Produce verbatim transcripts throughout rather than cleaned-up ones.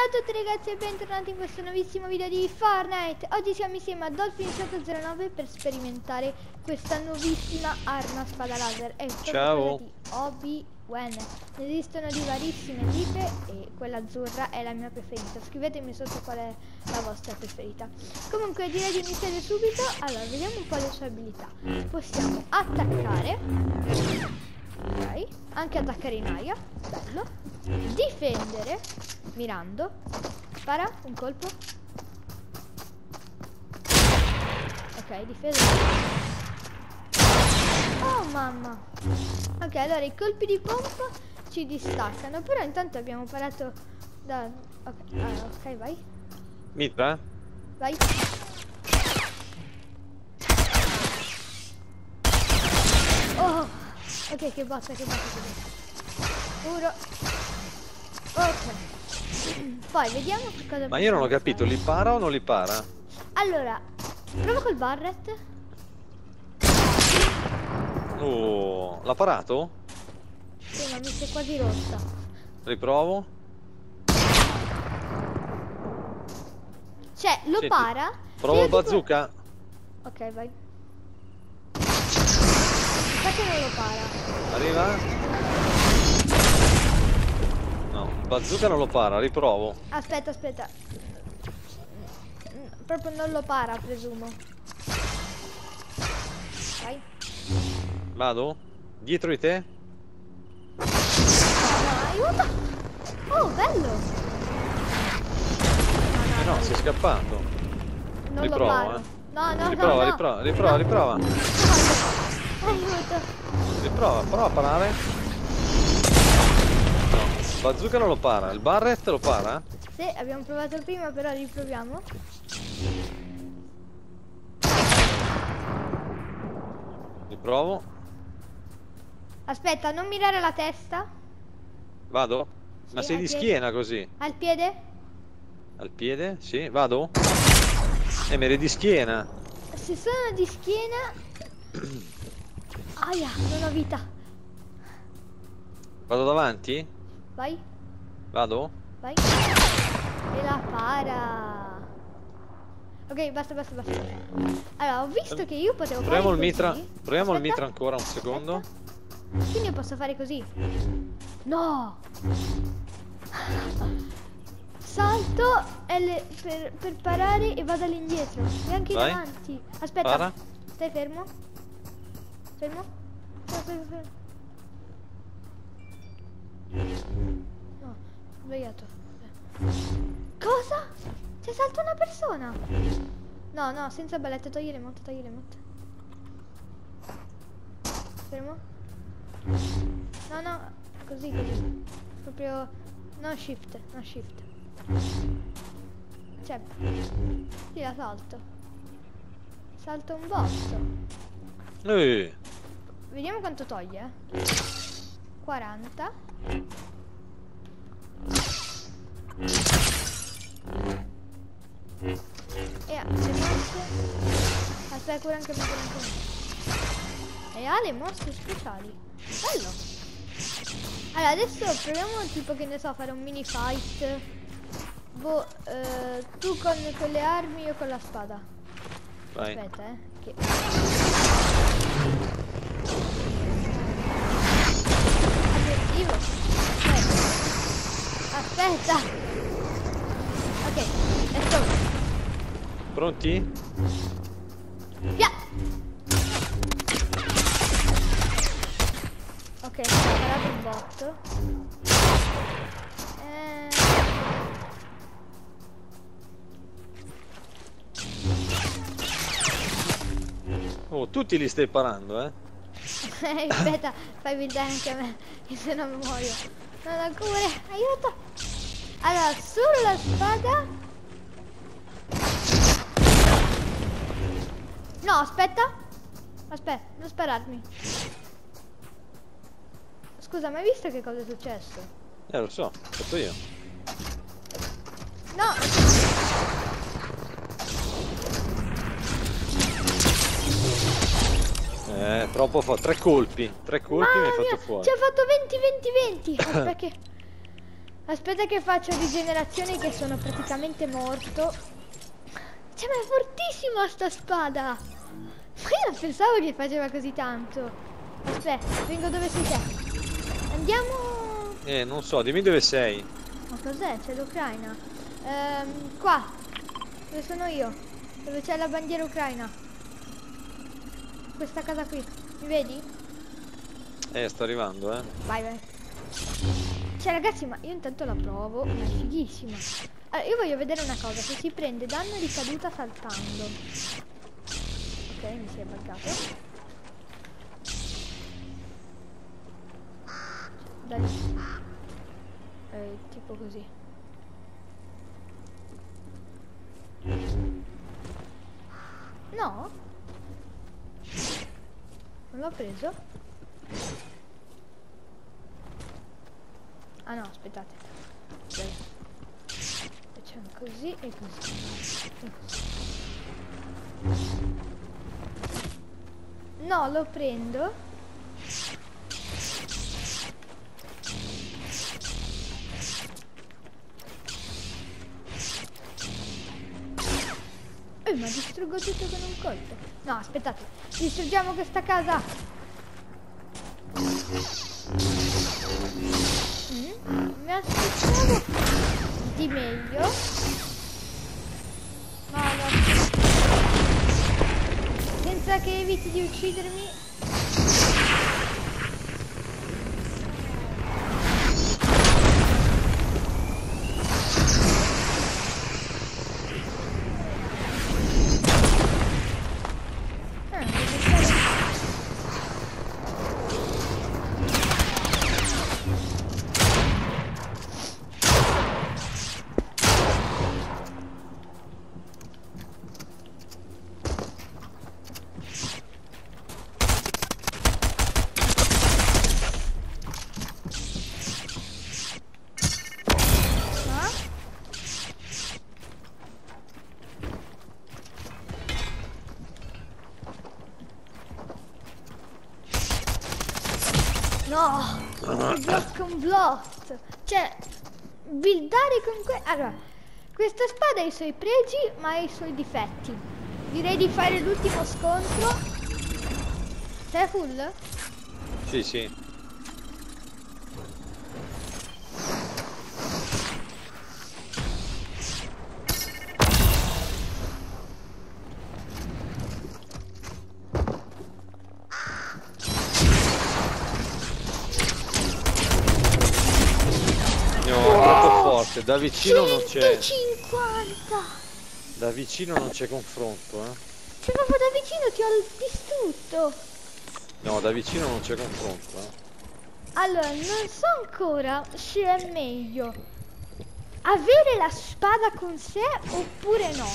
Ciao a tutti ragazzi e bentornati in questo nuovissimo video di Fortnite. Oggi siamo insieme a Dolphin sette zero nove per sperimentare questa nuovissima arma spada laser. È Ciao. quella di Obi-Wan. Ne esistono di varissime tipe e quella azzurra è la mia preferita. Scrivetemi sotto qual è la vostra preferita. Comunque direi di iniziare subito. Allora, vediamo un po' le sue abilità. Possiamo attaccare, ok, anche attaccare in aria, bello. Difendere mirando, spara un colpo, ok, difesa. Oh mamma. Ok, allora i colpi di pompa ci distaccano, però intanto abbiamo parato da... ok, allora, ok, vai. Mitra? Vai. Oh, ok, che botta, che botta, che botta. Puro. Ok. Poi vediamo che cosa. Ma io non ho possiamo capito, fare. li para o non li para? Allora, prova col Barret. Oh, l'ha parato? Sì, ma mi si è quasi rotta. Riprovo. Cioè, lo Senti, para. Provo il Tipo... bazooka. Ok, vai. Sa che non lo para. Arriva? No, il bazooka non lo para, riprovo. Aspetta, aspetta. Proprio non lo para, presumo. Vai. Vado? Dietro di te? No, aiuto! Oh, bello! Eh no, sei scappato. Non Riprovo, lo paro. eh. No, no, Riprova, no, no. riprova, riprova, No. riprova. Aiuto. Riprova, prova a parare. No, il bazooka non lo para, il Barret lo para? Sì, abbiamo provato prima, però riproviamo. Riprovo. Aspetta, non mirare la testa. Vado? Ma Sì, sei al di piede. schiena così? Al piede? Al piede? Sì, vado? Eh, mi eri di schiena. Se sono di schiena... Aia, non ho vita. Vado davanti? Vai, Vado? vai. E la para. Ok, basta, basta, basta. Allora, ho visto che io potevo fare Proviamo il così. mitra. Proviamo il Aspetta. mitra ancora un secondo. Aspetta. Quindi io posso fare così. No! Salto e le- per, per parare e vado all'indietro. E anche in Vai. avanti. Aspetta. Para. Stai fermo? Fermo? Fermo, fermo, fermo. No, sbagliato. Cosa? C'è salta una persona. No, no, senza ballette, togli le motte, togli le motte. Fermo. No, no, così, così. Proprio... no shift, no shift. Cioè... sì, la salto. Salto un botto. Eh, Vediamo quanto toglie. quaranta. E ha le mosse. Aspetta, cura anche me, cura anche me. E ha le mosse speciali. Bello. Allora, adesso proviamo tipo, che ne so, fare un mini fight. Boh, eh, tu con quelle armi, io con la spada. vai. Aspetta, eh. Che... aggressivo. Aspetta. Aspetta. Ok, let's go. Pronti? Via. Ok, mi ha parato un botto. Eh... Oh, tutti li stai parando, eh? Aspetta, fai vedere anche a me, che se no mi muoio. Non ho cure, aiuto! Allora, sulla spada... no, aspetta! Aspetta, non spararmi. Scusa, ma hai visto che cosa è successo? Eh, lo so, ho fatto io. No! Eh, troppo fa tre colpi. Tre colpi mi hai fatto fuori. Ci ha fatto venti venti venti. Aspetta che... Aspetta che faccio rigenerazioni, che sono praticamente morto. Cioè, ma è fortissima sta spada! Ma io non pensavo che faceva così tanto. Aspetta, vengo dove sei te. Andiamo... Eh, non so, dimmi dove sei. Ma cos'è? C'è l'Ucraina. Ehm, qua. Dove sono io? Dove c'è la bandiera ucraina. Questa casa qui. Mi vedi? Eh, sto arrivando, eh. Vai, vai. Cioè, ragazzi, ma io intanto la provo. Ma è fighissima. Allora, io voglio vedere una cosa. Se si prende danno di caduta saltando. Ok, mi si è buggato. Dai. Eh, tipo così. No? Non l'ho preso? Ah no, aspettate. Dai. Facciamo così e così. E così. No, lo prendo. Eh, ma distruggo tutto con un colpo. No, aspettate. Distruggiamo questa casa. Mm, mi aspettavo di meglio. No, no. Senza che eviti di uccidermi. No, block con blot. Cioè, buildare con que... Allora, questa spada ha i suoi pregi, ma ha i suoi difetti. Direi di fare l'ultimo scontro. Sei full? Sì, sì. Da vicino non c'è. centocinquanta! Da vicino non c'è confronto, eh. Cioè, proprio da vicino ti ho distrutto. No, da vicino non c'è confronto, eh. Allora, non so ancora se è meglio avere la spada con sé oppure no.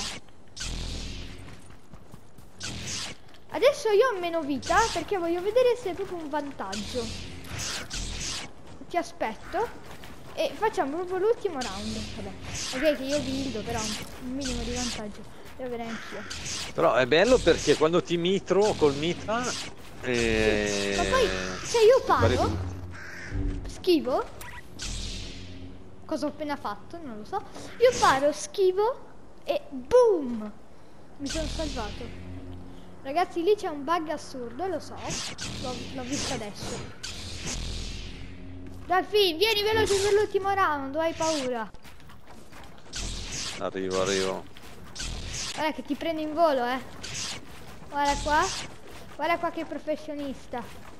Adesso io ho meno vita perché voglio vedere se è proprio un vantaggio. Ti aspetto. E facciamo proprio l'ultimo round. Vabbè, ok che io buildo, però un minimo di vantaggio devo avere anch'io. Però è bello perché quando ti mitro col mitra eh... sì. Ma poi se io paro schivo, cosa ho appena fatto non lo so, io paro, schivo e boom, mi sono salvato. Ragazzi, lì c'è un bug assurdo, lo so, l'ho visto adesso. Dolphin, vieni veloce per l'ultimo round, hai paura? Arrivo, arrivo. Guarda che ti prendo in volo, eh. Guarda qua. Guarda qua che professionista.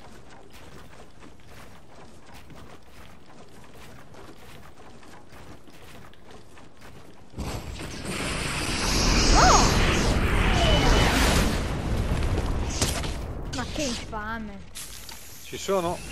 Oh! Ma che infame. Ci sono?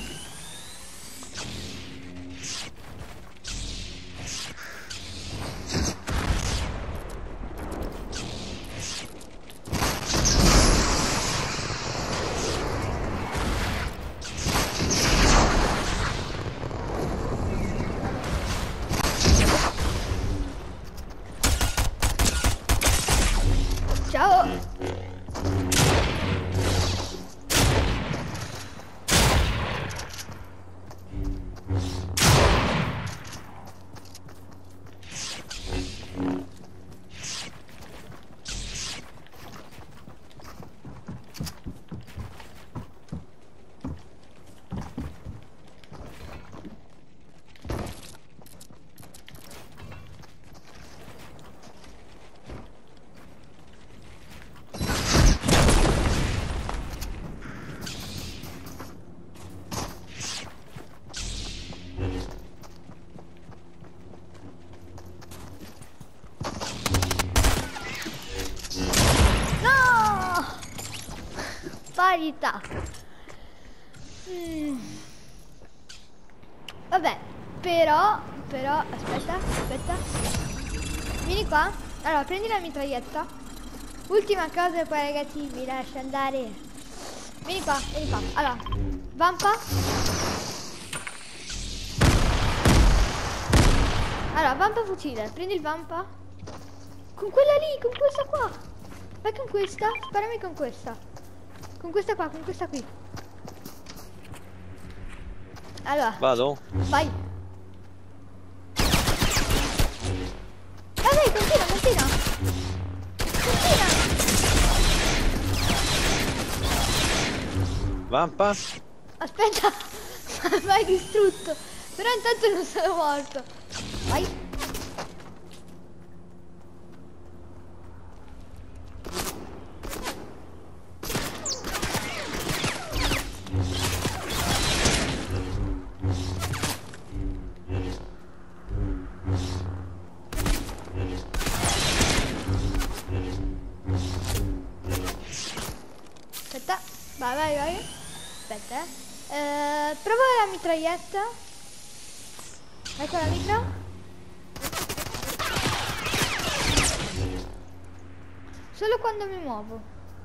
Ciao! disparità. Mm. Vabbè, però, però, aspetta, aspetta. Vieni qua. Allora, prendi la mitraglietta. Ultima cosa e poi ragazzi vi lascio andare. Vieni qua, vieni qua. Allora, vampa. Allora, vampa fucile. Prendi il vampa. Con quella lì, con questa qua. Vai con questa. Sparami con questa. Con questa qua, con questa qui. Allora. Vado? Vai. Vai, vai, continua, continua. Continua. Vampa? Aspetta. Vai distrutto. Però intanto non sono morto. Vai. Aspetta, vai, vai, vai. Aspetta, eh. eh prova la mitraglietta. Ecco la mitra. Solo quando mi muovo.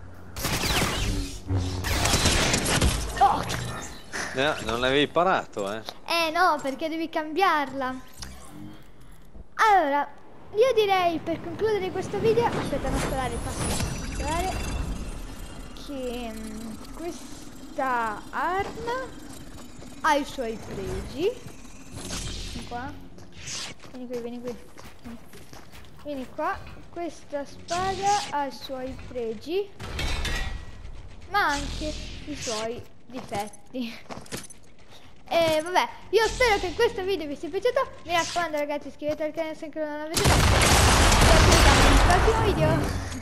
Oh! Eh, non l'avevi parato, eh? Eh no, perché devi cambiarla. Allora, io direi per concludere questo video, aspetta, non sparare, basta sparare, che um, questa arma ha i suoi pregi. Vieni qua, vieni qui, vieni qui, vieni qua. Questa spada ha i suoi pregi, ma anche i suoi difetti. E vabbè, io spero che questo video vi sia piaciuto. Mi raccomando ragazzi, iscrivetevi al canale se ancora non l'avete fatto. Ci vediamo nel prossimo video.